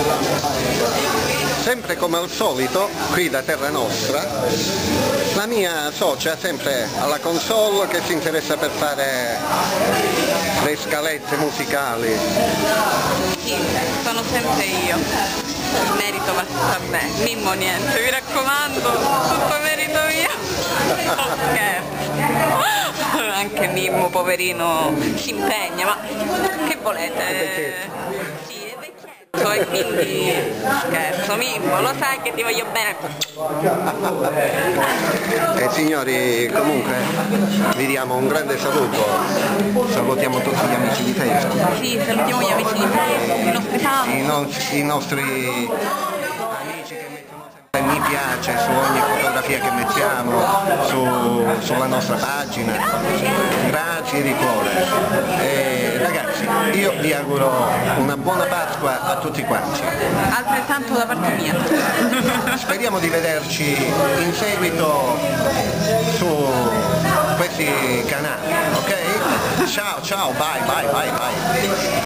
Sempre come al solito, qui da terra nostra, la mia socia sempre alla console che si interessa per fare le scalette musicali. Sì, sono sempre io. Il merito va tutto a me. Mimmo niente, mi raccomando, tutto merito mio. Ok. Anche Mimmo, poverino, si impegna, ma che volete? Sì, è vecchietto e quindi scherzo, Mimmo, lo sai che ti voglio bene. E signori, comunque vi diamo un grande saluto, salutiamo tutti gli amici di Facebook, Sì, salutiamo gli amici di Facebook, i nostri fan. i nostri amici che mettono sempre mi piace su ogni fotografia che mettiamo sulla nostra pagina. Grazie di cuore. E ragazzi, io vi auguro una buona Pasqua a tutti quanti. Altrettanto da parte mia. Speriamo di vederci in seguito su questi canali, ok? Ciao, ciao, bye, bye, bye, bye.